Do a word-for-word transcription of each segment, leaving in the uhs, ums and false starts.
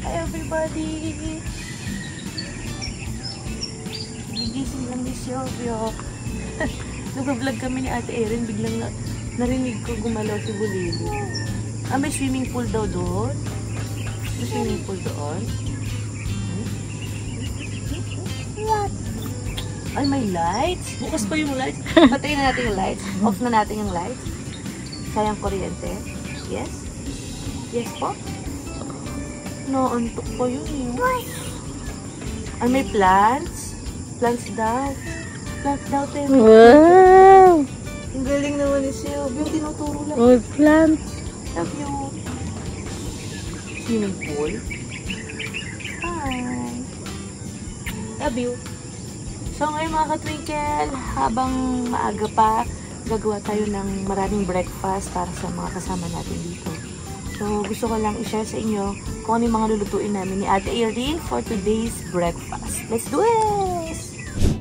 Hi everybody! Gigising lang ni Silvio. Nag-vlog kami ni Ate Erin, biglang na narinig ko gumalaw si Bulili. Ah, may swimming pool daw doon? May swimming pool doon? What? Ay, may lights? Bukas pa yung lights. Patayin na natin yung lights. Off na natin yung lights. Sayang kuryente. Yes? Yes po? Naantok pa yun eh. Ay, may plants? Plants daw. Plants daw, te. Wow! Ang galing naman ni Silvio. Yung tinuturo lang. Oh, plants. Love you. Swimming pool. Hi. Love you. So ngayon mga ka-twinkle, habang maaga pa, gagawa tayo ng maraming breakfast para sa mga kasama natin dito. So gusto ko lang i-share sa inyo kung ano yung mga lulutuin namin ni Ate Erin for today's breakfast. Let's do this!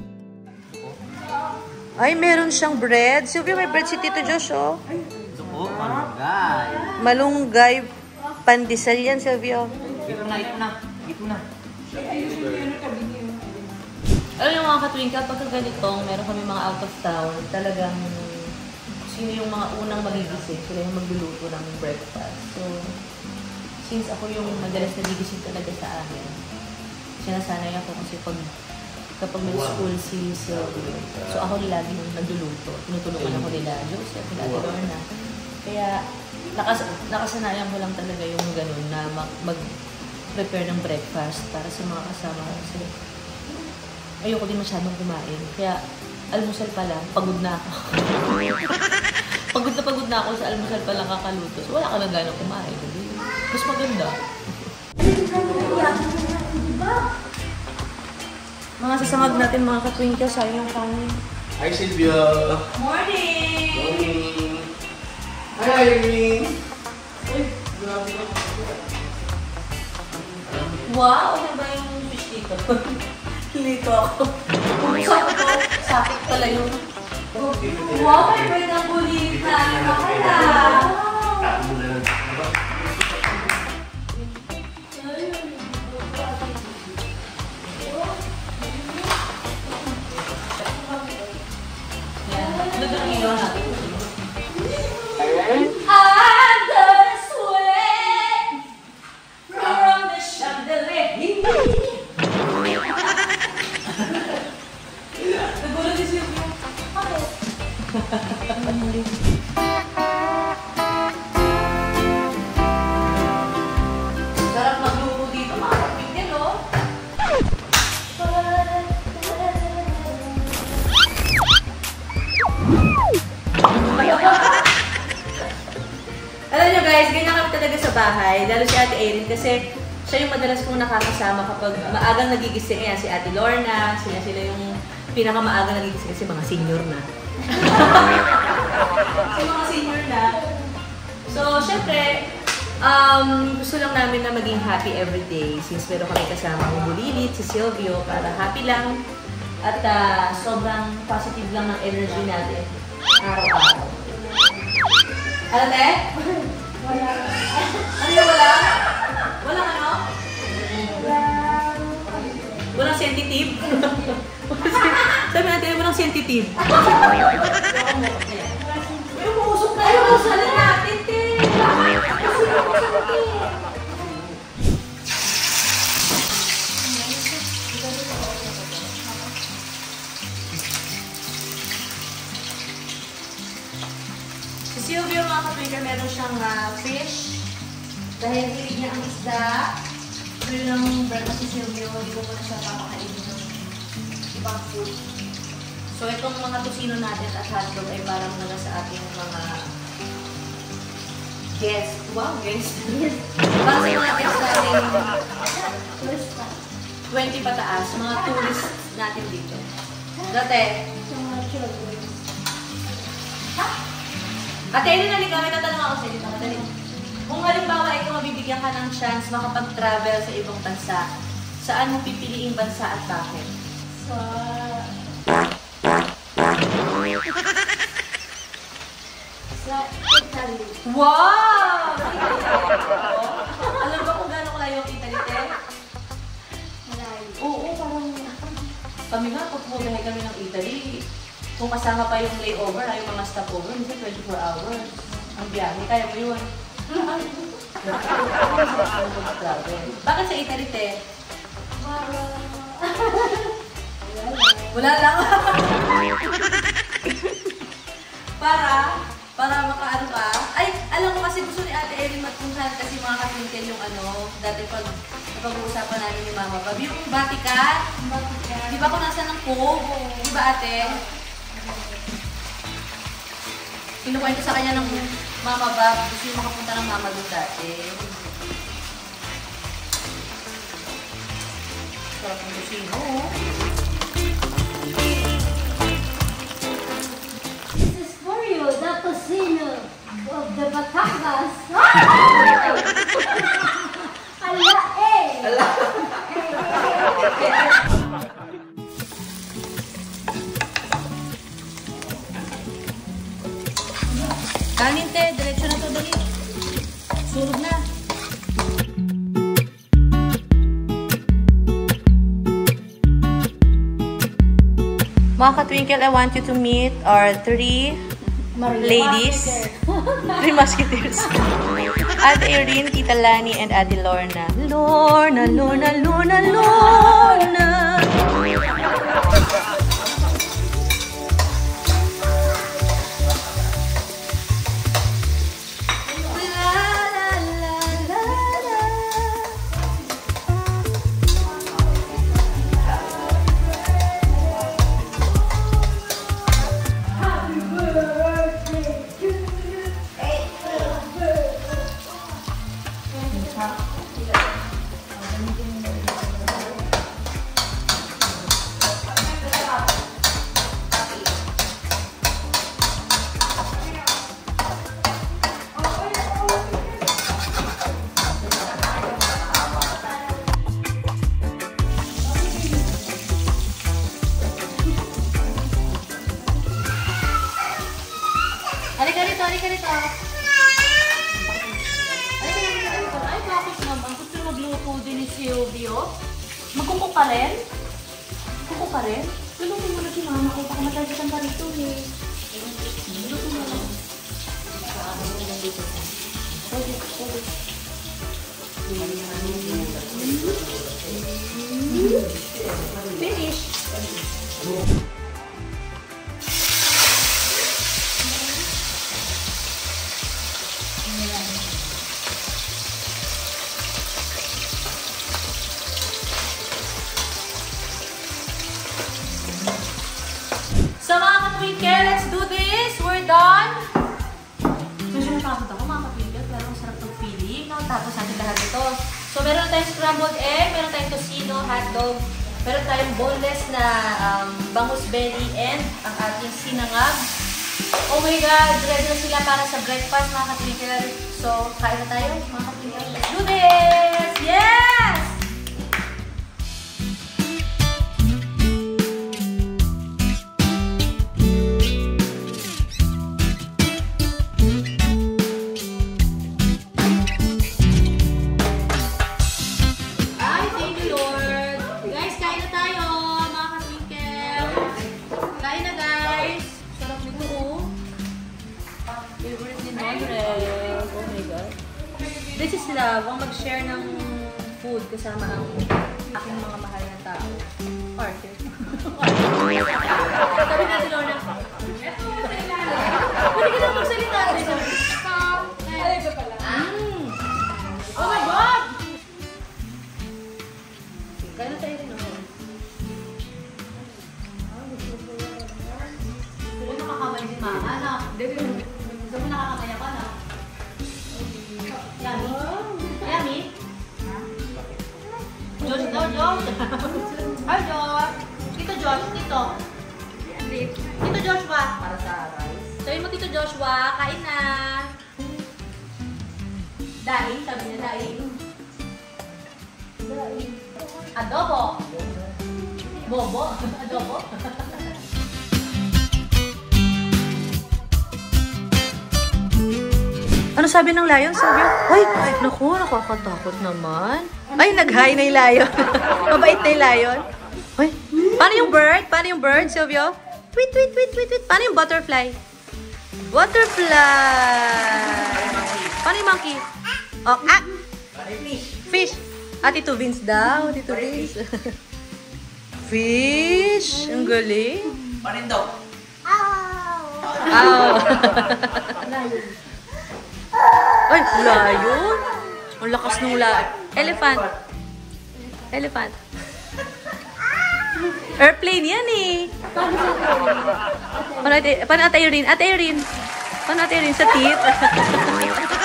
Ay, meron siyang bread. Silvio, may bread si Tito Josh, oh. Ito po, malunggay. Malunggay pandesal yan, Silvio. Ito na, ito na. Ito na. Alam yung mga ka-twinkle, pagka ganitong meron kami mga out of town, talagang sino yung mga unang magigising, sila yung magluluto ng breakfast. So, since ako yung madalas nagigising talaga sa amin, sinasanay ako kasi pag kapag may school si Silvio, so ako lagi yung nagluluto. Tinutulungan ako nila, Joseph, nila Ate Lorna. Kaya, nakas nakasanayan ko lang talaga yung ganun na mag-prepare ng breakfast para sa mga kasama ko. Kasi, ayoko din masyadong kumain. Kaya, almusal pa lang, pagod na ako. Pagod na pagod na ako sa almusal pa lang kakaluto. So, wala ka lang gano'ng kumain. Mas maganda. Mga sasamag natin, mga ka-twinkle, sayang yung kanin. Hi, Silvio. Morning! Morning! Hi, Irene! Wow! Ano ba yung fish dito? Hilito ako. Sakto ko, sakit pala yun. Wow! May bread ang bulit na. Nakala! Sarap magluto dito, mga kapitid, oh. Alam nyo guys, ganyan kami talaga sa bahay, lalo si Ate Erin kasi siya yung madalas kong nakakasama kapag maagang nagigising. Kaya si Ate Lorna, sila sila yung pinakamaagang nagigising kasi mga senior na. So, mga senior na. So, syempre, um, gusto lang namin na maging happy everyday since meron kami kasama ang Bulilit, si Silvio, para happy lang at uh, sobrang positive lang ng energy natin araw-araw. Ano, te? Wala. Ano yung wala? Walang ano? Walang sensitive? Sabi natin, walang sensitive. May umusok na yung usalan natin, te. Kasi yung usalan, si Silvio, mga kapatid, meron siyang uh, fish. Dahil hilig niya ang isda. Ito yung breakfast si Silvio. Hindi ko pa na siya papakainin ng ibang food. So, itong mga tusino natin at hotdog ay parang naga sa ating mga guest. Wow, guest. Para sa mga guest natin, twenty pataas, mga tourists natin dito. Dati, ha? Ate, Erin, nalika, may tatanong ako sa dito. Madali. Kung halimbawa ikaw mabibigyan ka ng chance makapag-travel sa ibang bansa, saan mo pipiliing bansa at bakit? Sa... Sa Italy. Wow! Alam ba kung gano'ng layo ang Italy? Kami nga, pag pumabiyahe kami ng Italy, kung kasama pa yung layover, ay yung mga stopover, minsan twenty-four hours. Ang biyahe, kaya mo yun. Bakit sa Italy, te? Wala lang. para, para makaano ka. Ay, alam ko kasi gusto ni Ate Erin matunghan kasi mga katwinkel yung ano, dati pag napag-uusapan namin ni Mama Bab. Yung Vatican, di ba kung nasa ng Cove? Di ba ate? Kinukwento sa kanya ng Mama Bab, gusto yung makapunta ng Mama doon dati. Sarap ng kusino. This is for you, the casino of the Batangas. Ala eh! Ala! Kanin te, diretso na to, dali. Surog na. Mga ka-twinkle, I want you to meet our three ladies. Three musketeers. Ate Erin, Tita Lani, and Ate Lorna. Lorna, Lorna, Lorna, Lorna. Halika rito, halika rito. Halika rito, halika rito. Ay, bakit naman? Gusto magluto din ni Silvio? Magkuko ka rin? Magkuko ka rin? Luluto mo na si Mama ko. Baka matagatan pa rito eh. Luluto mo na. Pwede, pwede. Finish. So mga ka-twinkle, let's do this! We're done! Medyo natakot ako mga ka-twinkle, pero ang sarap ng feeling. Tapos natin lahat ito. So meron tayong scrambled egg, meron tayong tocino, hotdog, meron tayong boneless na um, bangus belly, and ang ating sinangag. Oh my God! Ready na sila para sa breakfast mga ka-twinkle. So, kain na tayo mga ka-twinkle. Let's do this! Yes! Ay, thank you Lord! Guys, kain na tayo mga ka-twinkle. Kain na guys! Sarap nito oh. Favorite ni Monrel. Oh my God. This is love. Ang mag-share ng food kasama ang aking mga mahal na tao. Arthur. Sabi natin, Lorna. Eto, salita. Pwede ka naman magsalita. Stop. Ay, ito pala. Mm. Oh my God! Kaya na tayo rin ako. Huwag nakakamay si Mama, no? Hindi, gusto mo nakakamay ako, no? Yummy? Yummy? Josh daw, Josh! Hi, Josh! Tito Josh, Tito! Tito Joshua! Para sa rice. Sabi mo, Tito Joshua, kain na! Daing, sabi niya, daing. Adobo! Bobo? Adobo? Ano sabi ng lion? Sabi, ay, ay, naku, nakakatakot naman. Ay, nag-hi na yung lion. Mabait na yung lion. Ay, Paano yung bird? Paano yung bird, Silvio? Tweet, tweet, tweet, tweet, tweet. Paano yung butterfly? Butterfly. Paano yung monkey? Oh, ah! Fish. Ah, Tito Vince daw. Tito Vince. Fish. Ang galing. Panindog. Ow. Ay, layon. Ang lakas ng layon. Elephant. Elephant. Airplane yan eh. Paano ate, paano ate Irene? Ate Irene. Paano ate Irene sa tip?